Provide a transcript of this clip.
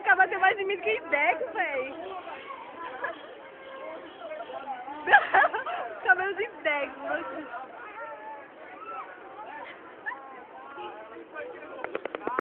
Caraca, bateu mais em mim do que em Deco, véi.